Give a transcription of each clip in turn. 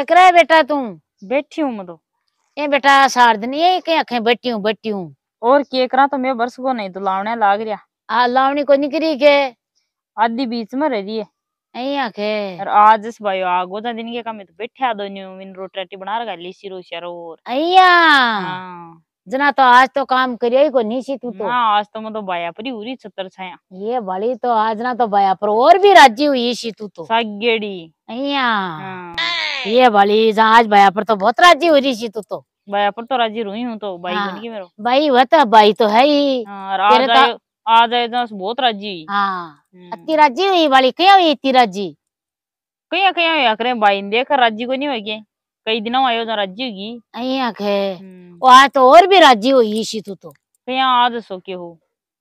क्या कर रहा है बेटा तू? बैठी हूँ मैं तो। ये बेटा सार्दनी है कहीं आखे बैठी हूँ। और के करा तो मैं बरस को नहीं तो लावने लाग रहा। आ लावनी को निकरी के आधी बीच में रह रही है। यही आखे और आज इस भाई आगो ता दिन के काम में तो बैठे आ दोनों मिन रोटी बना रहा ली सिरो शरो और अय्या हाँ जना तो आज तो काम करियो ही को नहीं सी तू तो। हाँ आज तो मैं तो बाया परी उरी छतर छाया ये बड़ी तो आज ना तो बया पर और भी राजी हुई सी तू तो सागेड़ी। अय्या हाँ ये बड़ी आज बया पर तो बहुत राजी हो रही सी तू तो। बाया पर तो राजी रुई हूँ तो बाई बन हाँ गई मेरो। भाई वह तो भाई तो है ही। हाँ और तेरे तो आज आए तो बहुत राजी। हाँ अति राजी हुई वाली क्या हुई इतनी राजी? कहीं कहीं या करे बाई देख राजी को नहीं होगी कई दिनों आयो तो राजी होगी। अय्या के वो आज तो और भी राजी हुई सी तू तो। कहीं आज सो के हो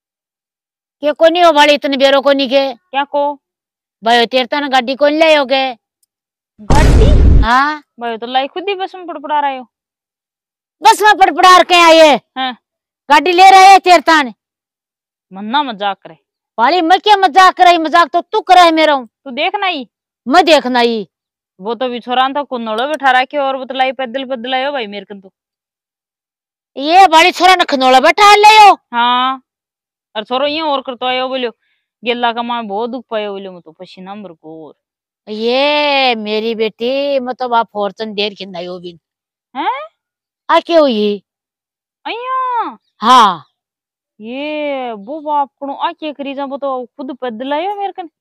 के कोनी हो वाली इतने बेरो कोनी के क्या को भाई तेरे तो ना गाड़ी कौन ले होगे? गाड़ी हाँ भाई तो लाई खुद ही बस में पड़पड़ा रहे हो। बस में पड़पड़ार के आए हाँ गाड़ी ले रहे तेरे तान मन्ना मजाक करे वाली मैं क्या मजाक कर रही? मजाक तो तू कर रहा है मेरा तू देखना ही मैं देखना ही। वो तो बिछोरा था कुन्नोड़ो बिठा रखे और वो तो लाई पैदल पैदल आयो भाई मेरे कन तो। ये बड़ी छोरा न खनोला बैठा ले हो। हाँ और छोरो ये और करतो आयो बोलियो गेला का मां बहुत दुख पायो बोलियो मैं तो पसीना मर को और ये मेरी बेटी मतलब आप फॉर्चून देर की नहीं हो बिन हैं आ क्यों हुई? अय्या हाँ ये वो बाप को आ के करी जा वो तो खुद पैदल आयो मेरे कन।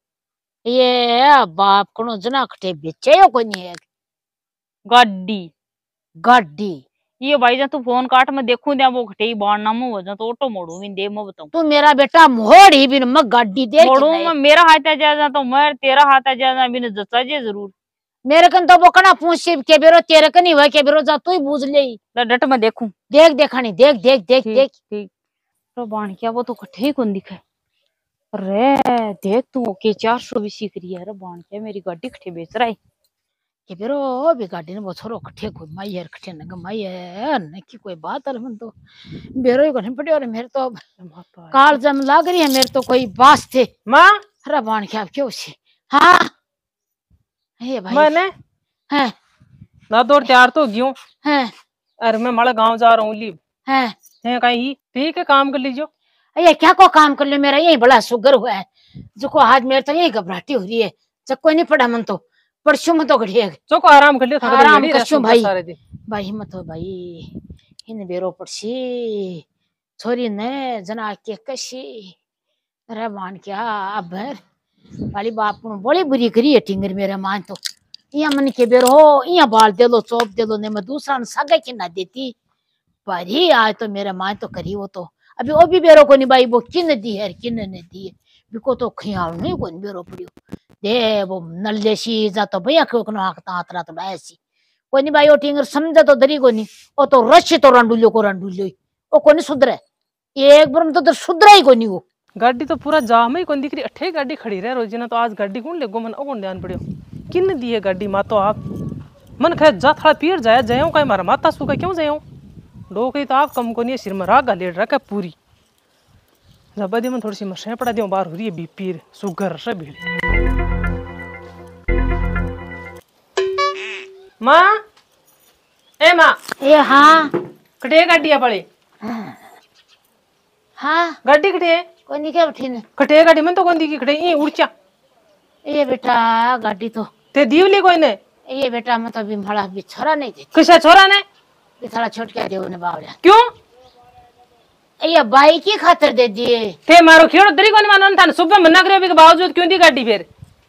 ये बाप को जना खटे बेचे हो कोनी है गाड़ी गाड़ी। ये भाई जा तू फोन काट मैं देखूं दे वो खटे बाण नाम हो जा तो ऑटो मोड़ू विन दे मैं बताऊं तू मेरा बेटा मोड़ ही बिन मैं गाड़ी दे मोड़ू मैं मेरा हाथ आ जा तो मैं तेरा हाथ आ जा बिन जचा जे जरूर मेरे कन तो वो कना पूछ के बेरो तेरे कनी हुआ के बेरो जा तू ही बूझ ले डट मैं देखूं देख देखानी देख देख देख देख ठीक तो बाण क्या वो तो कठे ही कौन दिखे अरे देख तू ओके 400 भी सीख रही है अरे बाण क्या मेरी गाड़ी कठे बेच रहा है के बेरो भी गाड़ी ने वो छोरो कठे को माई यार कठे न माई है न की कोई बात है मन तो बेरो ही कठे पड़े और मेरे तो काल जम लाग रही है मेरे तो कोई बात थे मां अरे बाण क्या क्यों से। हाँ हे भाई मैंने है ना दौड़ तैयार तो क्यों है अरे मैं माड़ा गांव जा रहा हूँ लीव है कहीं ठीक है काम कर लीजिए। ये क्या को काम कर ले मेरा यही बड़ा शुगर हुआ है जो को आज मेरे तो यही घबराहटी हो रही है जब कोई नहीं पड़ा मन तो परसों में तो घड़िए चो को आराम कर लियो आराम करशो भाई भाई मत हो भाई इन बेरो पड़सी छोरी ने जना के कशी अरे मान क्या अब वाली बाप को बड़ी बुरी करी है टिंगर मेरे मान तो यहाँ मन के बेरो हो यहाँ बाल दे लो चौप दे लो ने मैं दूसरा सगा की ना देती पर ही आज तो मेरे मान तो करी वो तो अभी वो भी बेरो को नहीं भाई वो किन दी है किन ने दी है बिको तो खियाल नहीं को बेरो पड़ियो दे वो नल्लेसी जा तो भैया क्यों कनो हाकता हातरा तो डायसी कोई नहीं भाई वो टिंगर समझा तो दरी को नहीं वो तो रश तो रंडुलियो को रंडुलियो वो कोनी सुधरे एक बार में तो सुधरा ही को नहीं वो गाड़ी तो पूरा जाम ही कौन दिख रही अठे गाड़ी खड़ी रहे रोजी ना तो आज गाड़ी कौन लेगो मन कौन ध्यान पड़ियो किन दी है गाड़ी मा तो आप मन कहे जा थोड़ा पीर जाया जायो कहीं मारा माता सूखा क्यों जायो डोकरी तो आप कम को नहीं सिर में राग लेट रखा पूरी जबदी में थोड़ी सी मशे पड़ा दियो बाहर हो रही है बीपी सुगर से भीड़ माँ ए माँ ए हाँ कटे गाड़ी है पड़े हाँ गाड़ी कटे कोई नहीं क्या उठी ने कटे गाड़ी में तो कौन दी की कटे ये उड़चा ये बेटा गाड़ी तो ते दीवली कोई ने ये बेटा मतलब भी भड़ा भी छोरा नहीं देती किसा छोरा ने थोड़ा छोट के देव ने बावड़ा क्यों ये बाई की खातर दे दिए थे मारो खेड़ो दरी कोनी मानो था सुबह मना करे के बावजूद क्यों दी गाड़ी फिर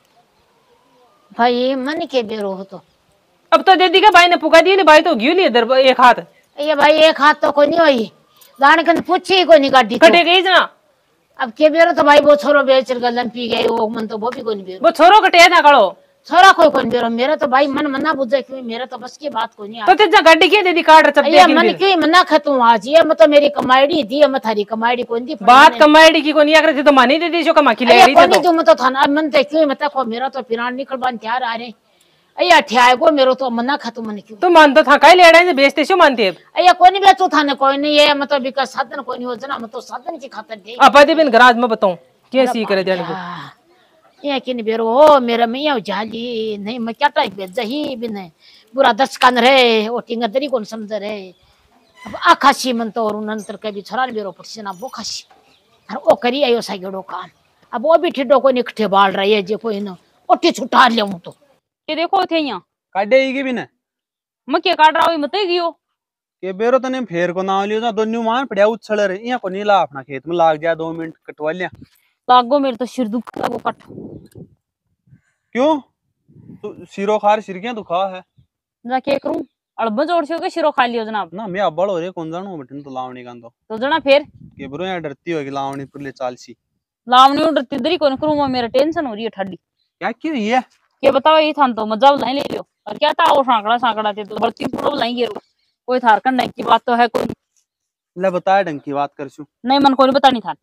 भाई मन के बेरो हो तो अब तो दे दी के भाई ने पुका दी भाई तो घियो लिए इधर एक हाथ ये भाई एक हाथ तो कोई नहीं हुई दान कन पूछी कोई नहीं गाड़ी कटे गई ना अब के बेरो तो भाई वो छोरो बेच गलन पी गए वो मन तो वो भी कोई नहीं बेरो वो छोरो कटे था कड़ो छोरा कोई बेरो मेरा तो भाई मन मना बुझे क्यों मेरा तो बस की बात कोई नहीं तो तेजा गाड़ी के दे दी काट चप ये मन क्यों मना खतू आज ये मतलब मेरी कमाईडी दी मैं थारी कमाईडी कोई दी बात कमाईडी की कोनी अगर तो मानी दे दी जो कमा की ले रही थी तो मैं तो थाना मन तो क्यों मत को मेरा तो पिरान निकलवान तैयार आ रहे अया ठियाए को मेरो तो मना खतू मन क्यों तो मानता था काई लेड़ा से बेचते छो मानते अया कोई नहीं बेचो थाने कोई नहीं ये मतलब बिका साधन कोई नहीं हो जना मतलब साधन की खातर दे अपा बिन गराज में बताऊं कैसी करे जाने को ये किन बेरो हो मेरा मैया जाली नहीं मैं क्या टाइप बेच ही बिन बुरा दचकान रे ओटिंग तरी कोण समज रे अब आखाशी म्हणतो और नंतर कभी छोरा बेरो पड़सी ना बोखाशी और ओ करी आयो सागेड़ो काम अब वो भी ठिडो को निकठे बाल रही है जे कोई न ओटी छुटा ले हूं तो के देखो थे यहाँ काटे की भी ने मैं क्या काट रहा हूँ मत गियो के बेरो तने फेर को ना लियो ना दोन्यू मान पड़या उछल रे इया को नीला अपना खेत में लाग जा 2 मिनट कटवा लिया लागो मेरे तो सिर दुख लागो कट क्यों तू सिरो खार सिर क्या दुखा है जाके करूं अड़ब जोड़ से के शिरो खा लियो जनाब ना मैं अब्बड़ हो रे कौन जानू बटन तो लावणी का तो जना फिर के बेरो या डरती होगी लावणी पर ले चालसी लावनी उड़ तिदरी कोन करूं मेरा टेंशन हो रही है ठंडी क्या क्यों ये के बताओ ये थान तो मजा नहीं ले लियो और क्या था वो सांकड़ा सांकड़ा थे तो बढ़ती पूरा लाएंगे कोई थारकन नहीं की बात तो है कोई ले बताया ढंग की बात करछू नहीं मन को नहीं बतानी था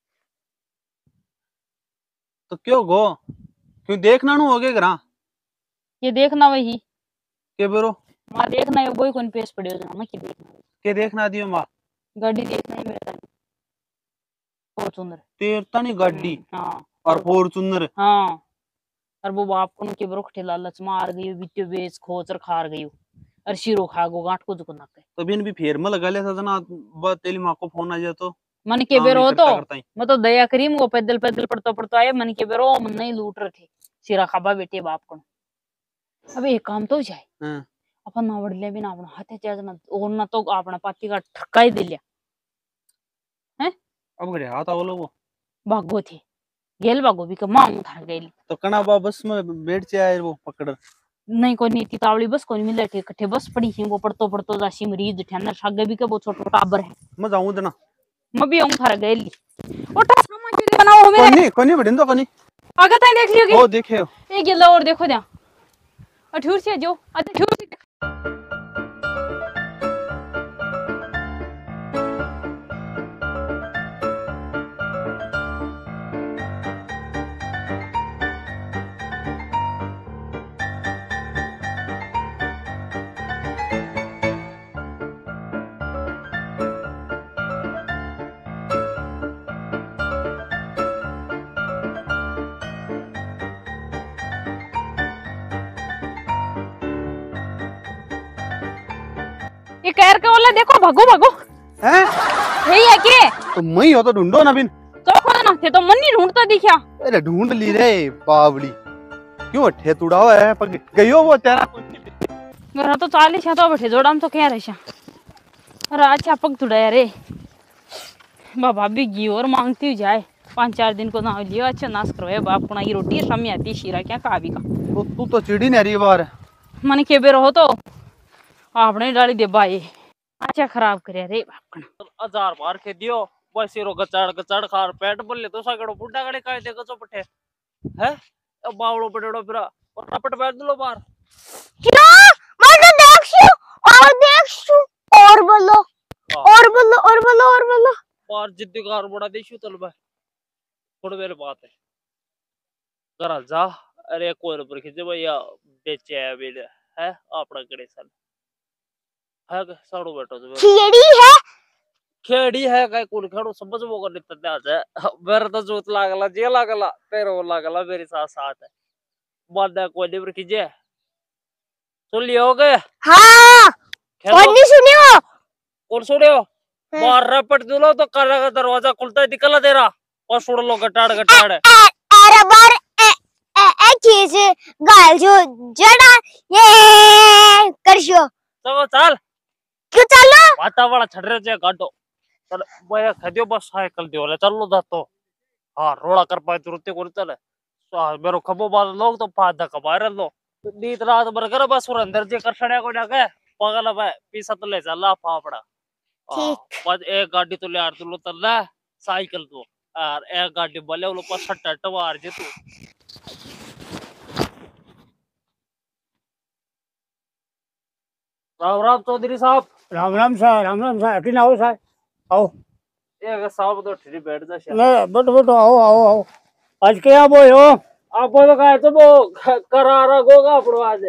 तो क्यों गो क्यों देखना नु होगे घरा ये देखना वही के बेरो मां देखना है कोई कोन पेश पड़ियो जना मैं की देखना के देखना दियो मां गाड़ी देखना है मेरा फॉर्च्यूनर तेरता नहीं गाड़ी हां और फॉर्च्यूनर हां और वो बाप को के बरोखटे लालच मार गई बिट्यो बेच खोचर खार गई और शिरो खा गो गांठ को जुको नाके तभी इन भी फेर में लगा ले जना तेली मां को फोन आ जाए तो मन के बेरो तो करता ही। मैं तो दया करीम वो पैदल पैदल पड़ता पड़ता आए मन के बेरो मन नहीं लूट रहे थे सिरा खाबा बेटे बाप को अबे एक काम तो हो जाए हां अपन ना वडले भी ना अपना हाथे चाज ना और ना तो अपना पाती का ठक्का ही दे लिया हैं अब गड़े हाथ आवलो वो भागो थे गेल भागो भी का मांग था गेली तो कना बा बस में बैठ से आए वो पकड़ नहीं कोई नीति तावली बस कोई मिले थे इकट्ठे बस पड़ी ही वो पड़तो जासी मरीज ठहर सागे भी का वो छोटा टाबर है मैं जाऊं जना मैं भी आऊं थारा गेली ओटा सामान के बनाओ हो मेरे कोनी बड़िन तो कोनी आगे तक देख लियोगे ओ देखे एक गिल्ला और देखो ध्यान अठूर से जो अठूर से ये कैर का वाला देखो भागो भागो हैं यही है के तो मई हो तो ढूंढो ना बिन तो खोद ना थे तो मन नहीं ढूंढता दिखा अरे ढूंढ ली रे बावली क्यों अठे तुड़ा हुआ है पर गयो वो तेरा मेरा तो 40 है तो बैठे जोड़ाम तो कह रहे अरे अच्छा पग तुड़ा रे बाबा भी घी और मांगती हुई जाए 5-4 दिन को ना लियो अच्छा नाश करो बाप को ना ये रोटी शामी आती शीरा क्या काबी का तो तू तो चिड़ी नहीं रही बार मन के बेरो हो तो आपने डाली दे बाई अच्छा खराब करे रे बाप का 1000 मार के दियो बस सिरो गचाड़ खार पेट बोले तो सागड़ो बुड्ढा गड़े काय देखो चो पठे है अब बावड़ो पटेड़ो फिरा और रपट बैठ दलो बाहर क्या मैं तो देखशु और बोलो और बोलो और बोलो और बोलो बाहर जिद्दी कार बड़ा देशु तल बा थोड़ी देर बात है करा जा अरे कोई पर खिंचे भैया बेचे है बेले है अपना गड़े सल है साड़ो बैठो तो खेड़ी है काय कुल खड़ो समझ वो कर लेते आज है मेरे तो जोत लागला जे लागला तेरे वो लागला मेरे साथ साथ है बाद कोई नहीं खिंचे सुन लियो हो गए हाँ कौन नहीं सुनियो और सुनियो बाहर रपट दिलो तो कर का दरवाजा खुलता है निकला तेरा और सुन लो गटाड़ अरे बार ए चीज गाल जो जड़ा ये करशो चलो चल क्यों चलो वातावरण छड़ रहे जे गाडो चल भैया खदियो बस साइकिल दियो ले चलो जातो हां रोड़ा कर पाए तुरते को चले मेरो खबो बाल लोग तो फादा कबार लो नीत रात भर कर बस और अंदर जे कर सड़या को जाके पागल भाई पीसा तो ले चला फाफड़ा ठीक बस एक गाड़ी तो ले आर तू तल ले साइकिल तो और एक गाड़ी बले वो पर सट्टा टवार जे तू राम राम चौधरी साहब राम राम सा अटी आओ साहब आओ एक साहब तो ठिरी बैठ जा ले बैठो आओ आज क्या बोयो आप तो कहे तो वो करारा गोगा अपनो आज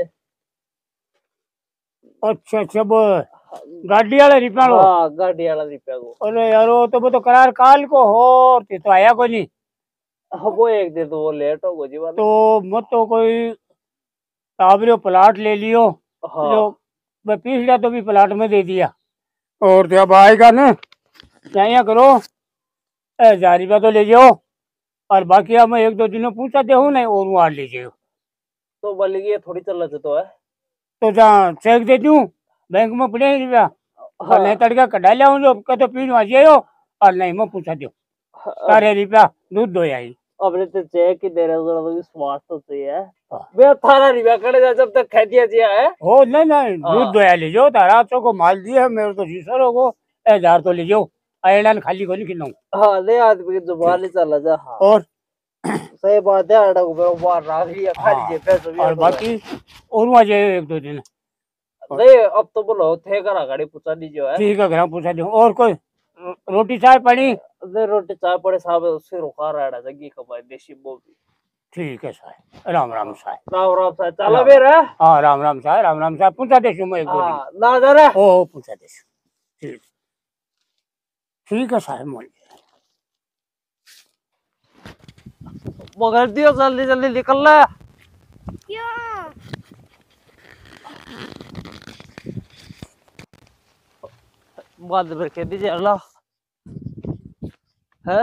अच्छा वो गाड़ी वाला रिपेयर हो हां गाड़ी वाला रिपेयर को अरे यार वो तो करार काल को हो ते तो आया को नहीं वो एक दिन तो वो लेट हो गई जीवन तो मत तो कोई टाबरियो प्लाट ले लियो जो मैं पिछला तो भी प्लाट में दे दिया और तो अब आएगा ना क्या करो 1000 रुपया तो ले जाओ और बाकी अब मैं 1-2 दिन में पूछा दे हूँ नहीं और वहाँ ले जाओ तो बोले ये थोड़ी चल रहा तो है। तो जहाँ चेक दे दूँ बैंक में पड़े रुपया और नहीं तड़का कटा लिया जो तो पीन वहाँ जाओ और नहीं मैं पूछा दो सारे रुपया दूध दो आई अपने तो चेक ही दे रहे हो तो विश्वास तो चाहिए बे 18 रुपया कड़े जा जब तक खा दिया जिया है हो नहीं दूध दो ले जाओ तारा तो को माल दिया मेरे तो जीसर हो 1000 तो ले जाओ आयरन खाली को नहीं खिलाऊं। हाँ ले आदमी की जुबान ही चला जा। हाँ और सही बात है आड़ा को बाहर रख लिया खा लीजिए पैसे भी और बाकी और वहाँ जाए 1-2 दिन नहीं अब तो बोलो थे करा गाड़ी पूछा दीजिए है। ठीक है घर पूछा दो और कोई रोटी चाय पानी दे रोटी चाय पड़े साहब उससे रुका रहा है जगी कमाई देसी बोली। ठीक है साहब राम राम साहब राम राम साहब चला बेर है। हाँ राम राम साहब पूछा देशू मैं 1-2 दिन हाँ ना जरा ओ पूछा देशू ठीक ठीक है साहब मोल मगर दियो जल्दी जल्दी निकल ले क्यों बाद में कह दीजिए अल्लाह है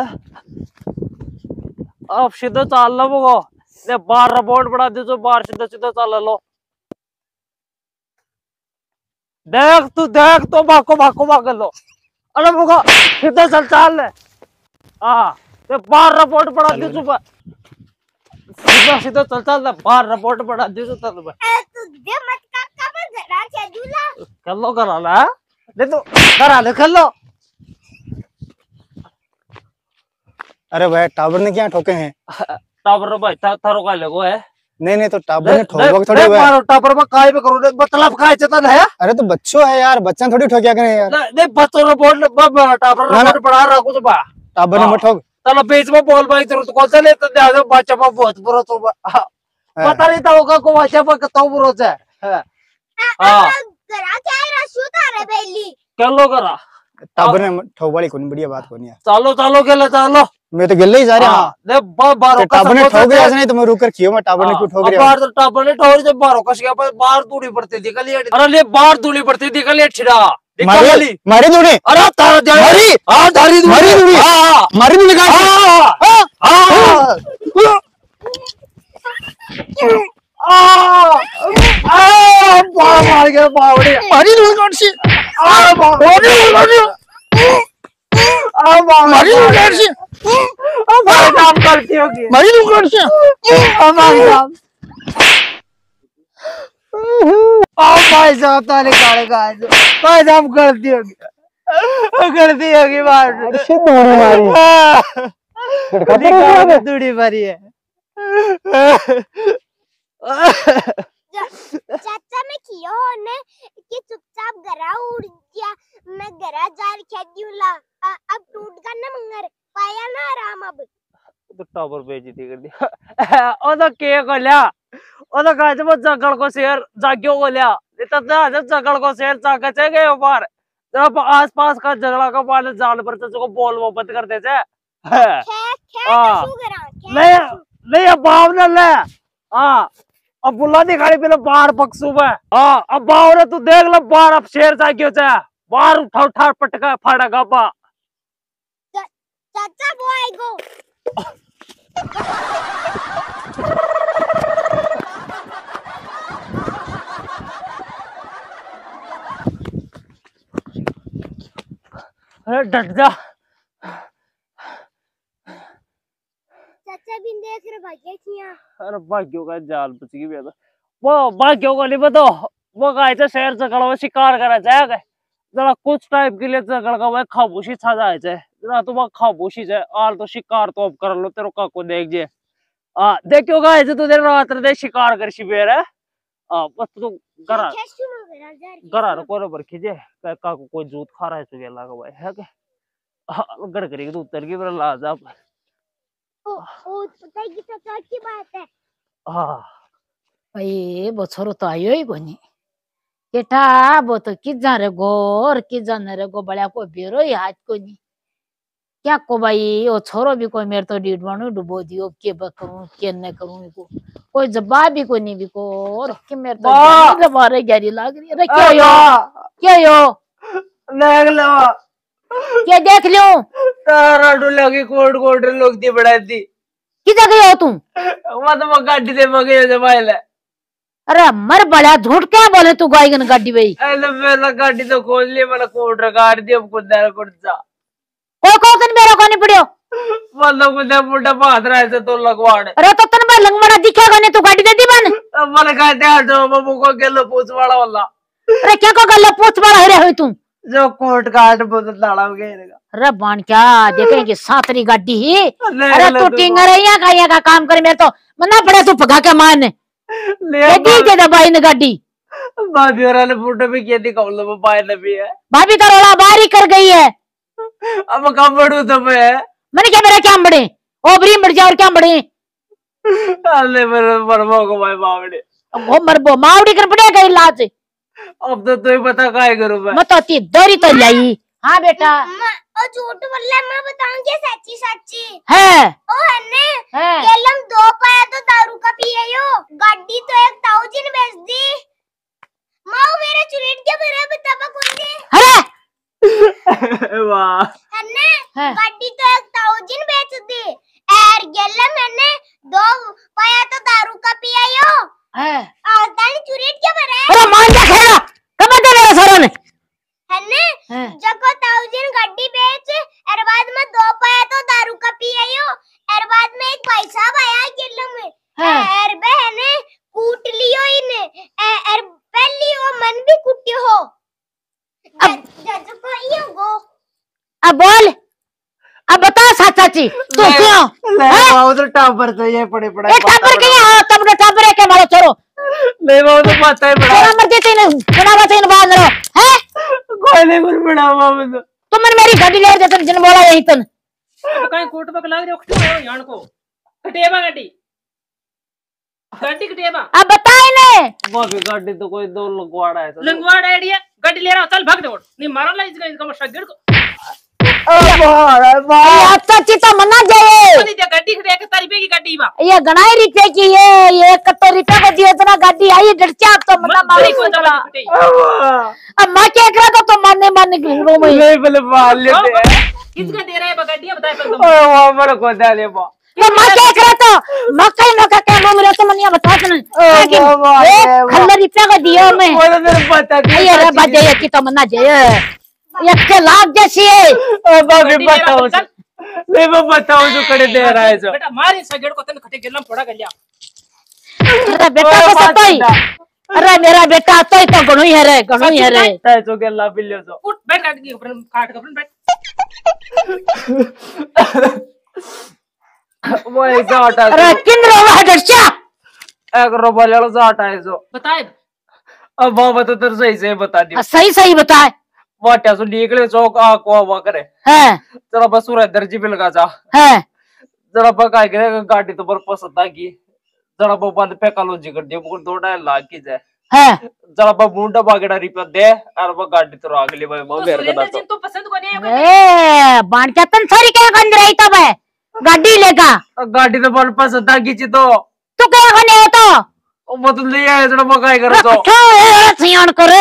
अब सीधा चाल लो वो ले बाहर रिपोर्ट बढ़ा दे जो बाहर सीधा सीधा चाल लो देख तो भाको भाग लो अरे वो सीधा चल चाल ले हाँ ते बाहर रिपोर्ट बढ़ा दे जो सीधा चल ले बाहर रिपोर्ट बढ़ा दे जो तब तुझे मत काका मैं जरा चलूला कर लो करा ला ले तो करा ले कर लो। अरे भाई टावर ने क्या ठोके हैं? टावर भाई थारो का लगो है नहीं तो टावर ने ठोक थोड़ी हुआ है। मारो टावर में काय पे करो मतलब काय चेतन है। अरे तो बच्चों है यार, बच्चा थोड़ी ठोकिया करें यार। नहीं बच्चों ने बोल टावर ने पढ़ा रहा कुछ बा टावर ने मत ठोक। चलो बीच में बोल भाई जरूरत कौन सा ले तो दे दो बच्चा में बहुत बुरा तो पता नहीं था होगा को बच्चा में कितना बुरा है। हां जरा क्या रसू तारे बेली कर लो करा टावर ने ठोक वाली कोनी बढ़िया बात कोनी यार। चलो गेले चलो मैं तो गिल्ले ही जा रहा हूं। ले बारो टावर ने ठोक दिया नहीं तो मैं रुक कर खियो मैं टावर ने क्यों ठोक रहा। बाहर तो टावर ने ठोक जब बारो कस गया बाहर दूरी पड़ती थी कल अरे ले बाहर दूरी पड़ती थी कल छिड़ा मारी दूरी अरे तारा जा मारी हां धारी दूरी हां मारी दूरी का हां मार गया बावड़े मारी दूरी कौन सी मारी दूरी कौन सी हमारे काम करती होगी मारी दूरी कौन सी हमारे काम भाई साहब तारे काले भाई साहब करती होगी बात दूरी मारी है। चाचा मैं कियो ने कि चुपचाप घरा उड़ गया मैं घरा जार खेड्यूला अब टूट का ना मंगर पाया ना आराम अब तो टावर बेइज्जती कर दिया ओ तो के गोल्या ओ तो गाज में जगड़ को शेर जाग्यो गोल्या इतना ना जगड़ को शेर जाके चे गए ऊपर जब आसपास का झगड़ा का पाले जाल पर तो को बोल वो बंद कर दे छे हां नहीं अब भाव न ले हां अब बुला दिखाड़ी पहले बाहर बक्सू में हां अब बाहर तू देख ले बाहर अब शेर जाग्यो छे बाहर उठा पटका फाड़ा गापा चाचा वो आएगो अरे डट जा चाचा भी देख रहे भाग्य किया अरे भाग्यों का जाल बच गई वो भाग्यों को नहीं बताओ वो गाय से शहर झगड़ा शिकार करा जाएगा जरा कुछ टाइम के लिए झगड़ का खामोशी छा जाए जरा तुम खामोशी जाए आल तो शिकार तो अब कर लो तेरे का को देख जे देखियो गाय से तू रात दे शिकार कर शिबेर है बस तू गरा को पर खींचे का को कोई जूत खा रहा है चुगे लगा भाई है के गड़ करी तो उतर की ला जा ओ पता है कि चाचा की बात है हां भाई बछरो तो आयो ही कोनी केटा बो तो कि जा रे गोर कि जान रे गो बळ्या को बेरो हात कोनी क्या को भाई ओ छोरो भी कोई मेरे तो डीड मानो डुबो दियो के करूं के न करूं इको कोई जवाब भी कोई नहीं भी को और के मेरे तो जान मारे गहरी लाग रही अरे क्या यो देख लो क्या देख लियो तारा डुला की कोट कोट लोग दी बढ़ा दी किधर गए हो तुम मतलब गाड़ी दे मगे जमाइले अरे मर बड़ा झूठ क्या बोले तू गायगन गाड़ी भाई अरे मेरा गाड़ी तो खोल लिया मैंने कोट रगाड़ दिया कुछ कुछ जा को तन मेरा को नहीं पड़ियो मतलब कुछ मुंडा बात रहा है तो लगवाड़ अरे तो तन मैं लंगमड़ा दिखेगा नहीं तू गाड़ी दे दी बन मैंने कहते हैं जो बाबू को गेलो पूछ वाला वाला अरे क्या को गल्ला पूछ बड़ा है रे तुम जो कोट काट बोतल दाड़ा घेरेगा अरे बाण क्या देखेंगे सातरी गाड़ी ही ले अरे ले तू तो टिंगर है का काम करे मेरे तो मना पड़ा तू भगा के मान ले दी के दबाई ने गाड़ी भाभी और वाले फोटो भी क्या दिखाऊं लो पाए न भी है भाभी का रोला बारी कर गई है अब कब बढ़ू तो मैं मैंने क्या मेरा क्या बड़े ओबरी मर जा और क्या बड़े अल्ले मेरे मरमो को भाई बावड़े वो मरबो मावड़ी कर पड़ेगा इलाज अब तो तू ही बता काय करूं मैं मत होती दौरी तो लाई हाँ बेटा और झूठ बोला मैं बताऊंगी सच्ची सच्ची है ओ हन्ने केलम 2 पाया तो दारू का पिए यो गाड़ी तो 1000 बेच दी माँ मेरे चुरेट के मेरे बताबा कौन दे अरे वाह हन्ने गाड़ी तो 1000 बेच दी और केलम मैंने 2 पाया तो दारू का पिए यो और तानी चुरेट के मेरे अरे मान जा खेला कब दे मेरे सरों ने हन्ने जको 1000 गाड़ी बेच और बाद में 2 पाया तो दारू का पिए यो और बाद में एक भाई साहब आया केलम में और बहने कूट लियो इने और पहली वो मन भी कुटियो हो जज को ये गो अब बोल अब बता चाची तू क्यों ले बाबू तो टाबर तो ये पड़े पड़े एक टाबर के यहाँ तब ना टाबर है के मारो छोरो ले बाबू तो पता ही पड़ा तेरा मर देते ने बना बता इन बांध रहो हैं कोई नहीं कुछ बड़ा बाबू तो तुम मेरी गाड़ी ले देते जिन बोला यही तन कहीं कोट पक लाग रहे हो खटो हो यान को कटेबा गाड़ी गाड़ी कटेबा अब बता इने बाबू गाड़ी तो कोई दो लगवाड़ा है तो लंगवाड़ आइडिया गाड़ी ले रहा चल भाग दौड़ नहीं मारो ला इसका मशगिर को ये चाची तो मना जाए नहीं दे गाड़ी खड़े के तारी पे की गाड़ी बा ये गणाई रुपए की ये 71 रुपए को दिए इतना गाड़ी आई डरचा आप तो मना मारे को को जमा अब मां क्या करा तो मानने मानने की रो में ले भले मार लेते हैं किसका दे रहा है गाड़ी बताए पर तुम ओए वाह मेरे को दे ले बा तो मां क्या करा तो मकई मका के मुंह में तो मनिया बता दे खल्ला रुपए को दियो मैं बोले मेरे पता नहीं ये रे बाजे ये की तो मना जाए ये के लाभ जैसी है ओ बाबू बताओ ले मैं बताओ जो करे दे रहा है जो बेटा मारे सगड़ को तन खटे गिरलम फोड़ा गलिया अरे बेटा को सतोई अरे मेरा बेटा तो गणोई है रे गणोई है रे ताई जो के ला बिल्ले जो उठ बैठ काट के ऊपर काट के ऊपर बैठ वो एक जाटा अरे किन रो है डरचा एक रोबल वाला जाटा है जो बताए अब बाबा तो तेरे सही से बता दियो सही सही बताए वाट्या सो निकले चौक आ को वा करे है जरा बस सूरज दर्जी पे लगा जा है जरा बा काय करे गाड़ी तो बर पसंद आ की जरा बा बंद पे कॉलोजी कर दियो को 2.5 लाख की जाए है जरा बा मुंडा बागड़ा रिपा दे और बा गाड़ी तो आगली भाई मैं बेर सुरेंद्र का जी तो पसंद को नहीं है ए बाण क्या तन सारी क्या गंद रही तब है गाड़ी लेगा तो गाड़ी तो बर पसंद आ की तो तू क्या खने हो तो वो तो ले आए जरा बा काय करे तो सियान करे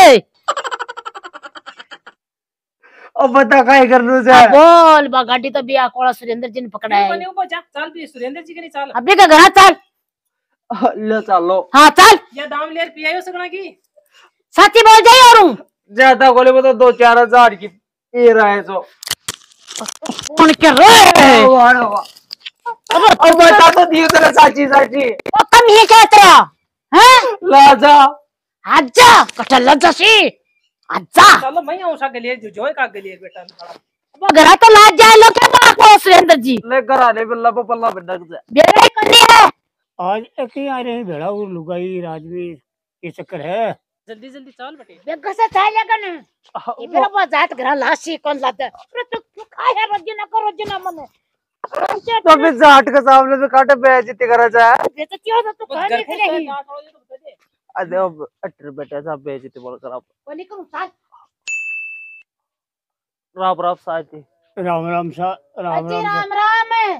अब बता काय करनु से बोल बा गाड़ी तो बिया कोड़ा सुरेंद्र जी ने पकड़ा है बने ऊपर जा चल भी सुरेंद्र जी के नहीं चल अबे का घर चल ले चलो हाँ चल या दाम ले पियायो सगना की सच्ची बोल जाई और ज्यादा बोले वो तो 2-4 हजार की ये रहा है जो कौन कर रे अब बता तो दियो तेरा साची साची ओ कम ही क्या तेरा हैं लाजा आजा कटल जसी आजा चलो मैं आऊं सा के लिए जो का के लिए बेटा वो घर तो लाज जाए लो क्या बड़ा को सुरेंद्र जी ले कर आने बिल्ला पे पल्ला बिंदक से बेरे करनी है आज एक ही आ रहे हैं भेड़ा और लुगाई राजवीर ये चक्कर है जल्दी जल्दी चल बेटे बेग से चाय लगन ये मेरा पास जात घर लाशी कौन लाता अरे तू खाया रोज ना करो जना मन तो फिर जाट के सामने से काटे बेइज्जती करा जाए बेइज्जती हो तो कह नहीं करेगी अरे अब अटर बेटा साहब बेइज्जती बोल कर आप कोनी करूं साथ राप राप साथी राम राम सा राम अजी राम राम राम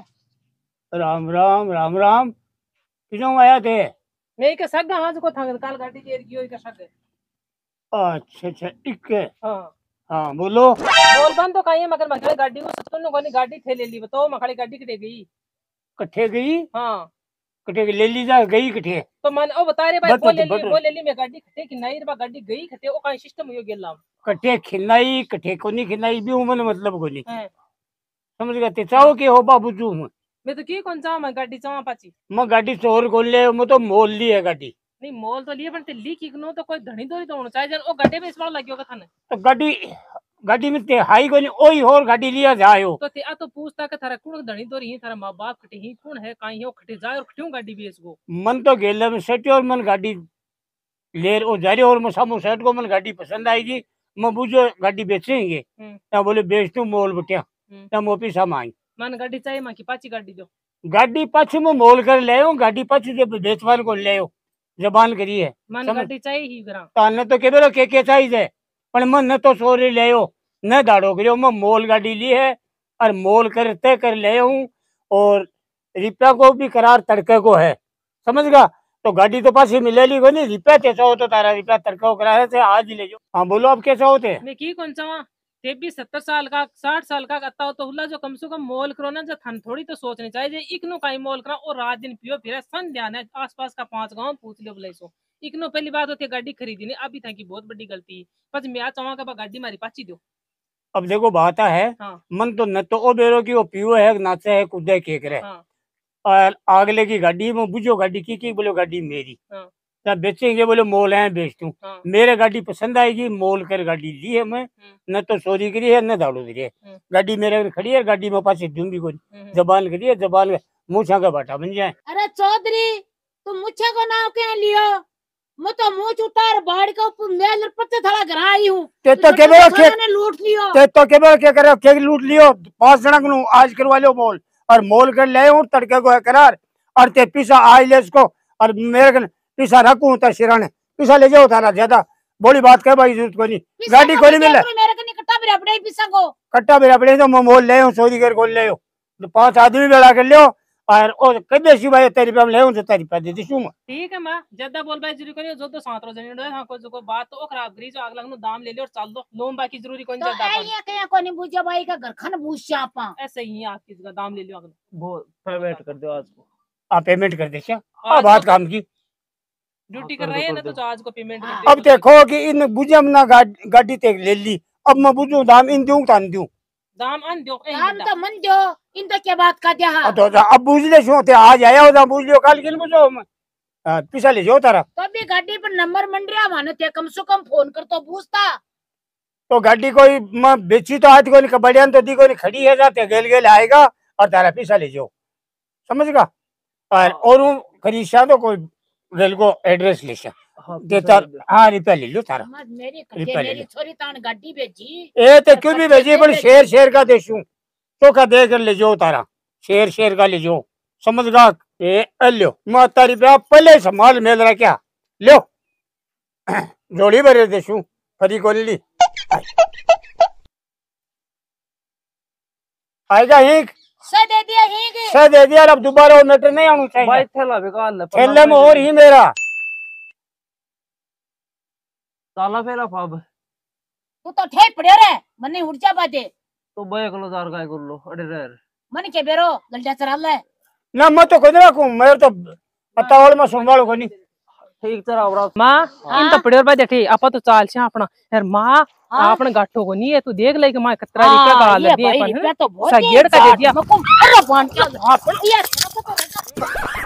राम राम राम राम क्यों आया थे? मैं के सग हाँ को था काल गाड़ी देर की का सग। अच्छा अच्छा इक्के हाँ हाँ बोलो। बोल बंद तो काई है मगर मखड़ी गाड़ी को सुनो कोनी गाड़ी थे ले ली बताओ मखड़ी गाड़ी कटे गई। कट्ठे गई? हाँ कट्ठे ले ली जा गई कट्ठे तो मन ओ बता रे भाई बट- वो ले ली मैं गाड़ी खटे कि नहीं रे गाड़ी गई खटे ओ काई सिस्टम हो गेला कट्ठे खिनाई कट्ठे कोनी खिनाई भी उमन मतलब कोनी है। समझ गए ते चाहो के हो बाबू जू मैं तो की कौन चा मैं गाड़ी चावा पाची मैं गाड़ी चोर को ले मैं तो मोल ली है गाड़ी। नहीं मोल तो लिए पर ली की नो तो कोई धनी दोरी तो होना चाहिए जन ओ गाड़ी में इस बार लगियो का था तो गाड़ी गाड़ी में ते हाई कोनी ओही और गाड़ी लिया जायो तो ते आ तो पूछता के थारा कुण धनी दोरी ही थारा मां बाप खटे ही कौन है काई हो खटे जाए और खटियो गाड़ी भी इसको मन तो गेले में सेट और मन गाड़ी ले ओ जा रही और मसामो सेट को मन गाड़ी पसंद आएगी मैं बुझो गाड़ी बेचेंगे या बोले बेच तू मोल बटिया या मोपी सामान मन गाड़ी चाहिए मां की पाची गाड़ी दो गाड़ी पाछू में मोल कर ले गाड़ी पाछू जब बेचवान को ले जबान करी है मन गाड़ी चाहिए ही ग्राम ताने तो केवल के चाहिए पर मन न तो सोरे ले न दाड़ो करियो मैं मोल गाड़ी ली है और मोल करते कर ले हूँ और रिपा को भी करार तड़के को है समझ गा तो गाड़ी तो पास ही मिलेगी को नहीं रिपा कैसा हो तो तारा रिपा तड़का कराया थे आज ही ले जाओ। हाँ बोलो अब कैसा होते मैं की कौन सा ते भी 70 साल का 60 साल का अत्ता हो तो हुला जो कम से कम मोल करो ना जो थन थोड़ी तो सोचनी चाहिए जे इकनो काई मोल करा और रात दिन पियो फिर सन ध्यान है आसपास का 5 गांव पूछ लियो बोले सो इकनो पहली बात होती है गाड़ी खरीदी नहीं अभी था की बहुत बड़ी गलती बस मैं चाहवा का गाड़ी मारी पाची दो। अब देखो बात है हाँ। मन तो न तो ओ बेरो की वो पियो है नाचे है कूदे के करे हाँ। और आगले की गाड़ी में बुझो गाड़ी की बोलो गाड़ी मेरी हाँ। तब बेचेंगे बोले मोल है बेच दूं हाँ। मेरे गाड़ी पसंद आएगी मोल कर गाड़ी ली है मैं न तो चोरी करी है न दाड़ू करी है गाड़ी मेरे खड़ी है गाड़ी में पास दूंगी कोई जबान करी है जबान मूछा का बाटा बन जाए। अरे चौधरी तुम मुझे को नाम क्या लियो मैं तो मुझ उतार बाड़ का मेल पत्ते थोड़ा घर आई हूँ ते तो केवल के ने लूट लियो ते तो केवल के करे के लूट लियो 5 जन को आज करवा लो मोल और मोल कर ले हूं तड़के को है करार और ते पीसा आई ले इसको और मेरे पीसा रखूं तो सिराने पीसा ले जाओ थारा ज्यादा बड़ी बात कर भाई जरूरत को नहीं गाड़ी को नहीं मिले मेरे को नहीं कट्टा मेरे अपने पीसा को कट्टा मेरे अपने तो मैं मोल ले हूं चोरी कर गोल ले 5 आदमी बेड़ा कर लियो और कदे सी भाई तेरी पे ले हूं तो तेरी पे दे दूं ठीक है मां ज्यादा बोल भाई जरूरी कोनी जो तो 7 रोज नहीं हां को बात तो खराब करी जो अगला नु दाम ले ले और चल दो लोन बाकी जरूरी कोनी तो ज्यादा ये कया कोनी बुझा भाई का घर खन बुझा आपा ऐसे ही आप किसी का दाम ले लियो अगला वो पेमेंट कर दो आज को। आप पेमेंट कर दे क्या बात काम की ड्यूटी कर रहे हैं ना तो आज को पेमेंट कर अब देखो कि इन बुझम ना गाड़ी ते ले ली अब मैं बुझू दाम इन दूं तान दूं दाम अन दो दाम तो मन दो इन तो क्या बात का दिया तो अब बुझ ले शो ते आज आया हो बुझ लियो कल किन बुझो पीछा ले जाओ तारा तो अभी गाड़ी पर नंबर मंडरिया माने ते कम से कम फोन कर तो पूछता तो गाड़ी कोई मैं बेची तो आज कोई बढ़िया तो दी कोई खड़ी है जाते गेल गेल आएगा और तारा पीछा ले जाओ समझ गा और खरीदा तो कोई रेल को एड्रेस ले देता हाँ रिपा ले लो तारा मेरी मेरी छोरी तान गाड़ी भेजी ए तो क्यों भी भेजी पर शेर का देशू तो का दे कर ले जाओ तारा शेर का ले जाओ समझ गा ए लो मैं तारी पे पहले संभाल मेल रहा क्या लो जोड़ी भरे देशू फरी को ली आएगा हिंक से दे दिया अब दोबारा मैटर नहीं आना चाहिए भाई थैला बेकार ले थैले में और ही मेरा ताला फेरा फाब तू तो ठे पड़े रे मने उर्जा बादे तो भाई कलो जार काय कर लो अरे रे मन के बेरो गलजा चरा ले ना मैं तो खुद रखूं मैं तो पता वाले में संभालो को नहीं ठीक तरह आवरा मां इन तो पड़े और बादे ठीक आपा तो चाल छे अपना यार मां आपन गाठो को नहीं है तू देख ले कि मां कतरा रिका का हाल दे अपन तो बहुत सगेड़ का दे दिया अरे बांट के